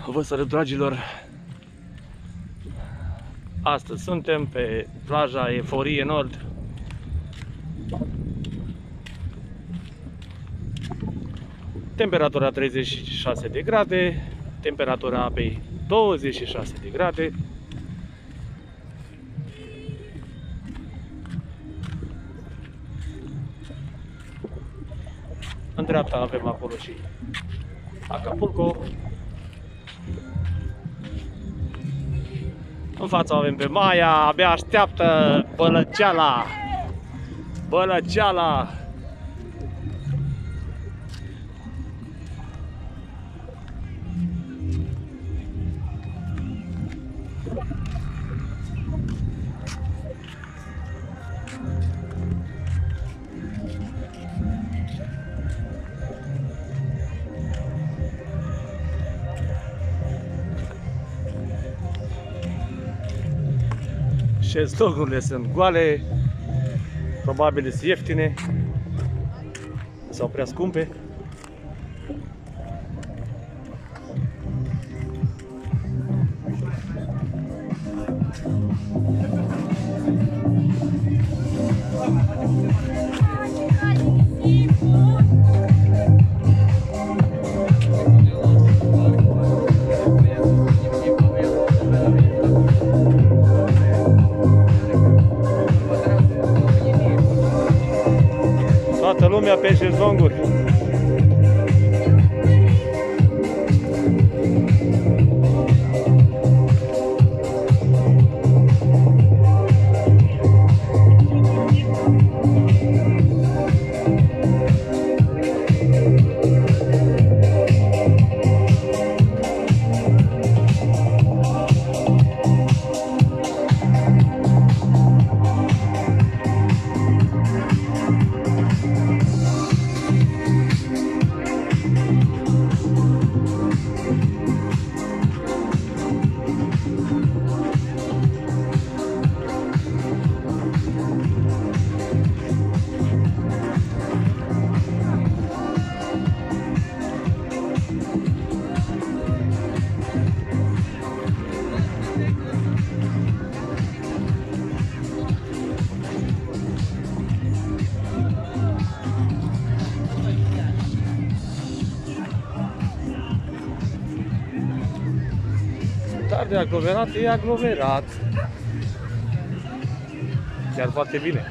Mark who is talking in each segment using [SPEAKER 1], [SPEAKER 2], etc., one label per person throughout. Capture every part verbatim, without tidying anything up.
[SPEAKER 1] Vă salut, dragilor! Astăzi suntem pe plaja Eforie Nord. Temperatura treizeci și șase de grade, temperatura apei douăzeci și șase de grade. În dreapta avem acolo și Acapulco. În fața avem pe Maia, abia așteaptă Bălăceala. Bălăceala. Șezlongurile sunt goale, probabil sunt ieftine sau prea scumpe. Toată lumea pe șezlonguri. Dar de aglomerat e aglomerat. Chiar foarte bine.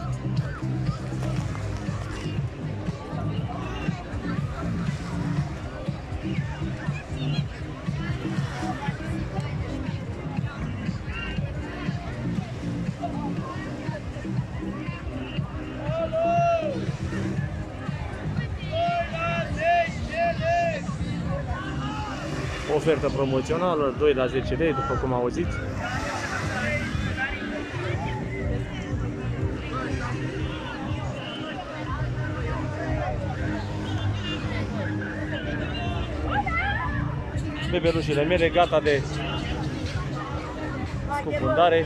[SPEAKER 1] Ofertă promoțională, doi la zece lei, după cum auziți. Bebelușile mele gata de scufundare.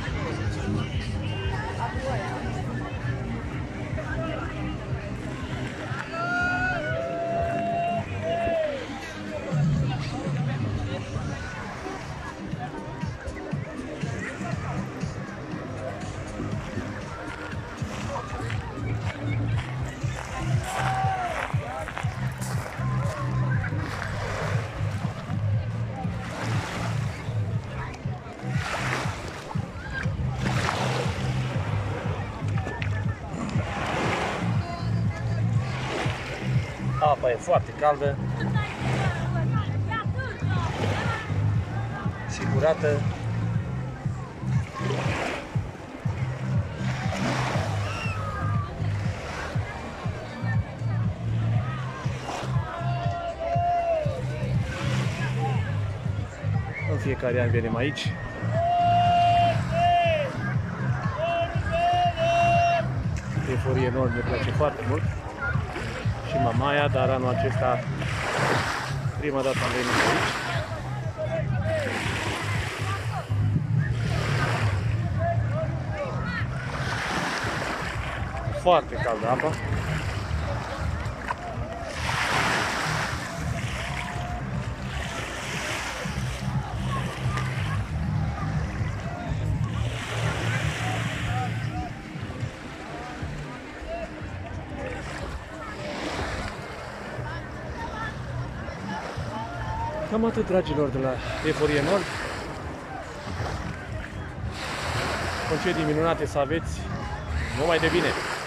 [SPEAKER 1] Apa e foarte caldă și curată. În fiecare an venim aici. Eforie Nord mi place foarte mult. Și Mamaia, dar anul acesta prima dată am venit aici. Foarte caldă apa. Cam atât, dragilor, de la Eforie Nord. Concedii minunate să aveți, numai de bine!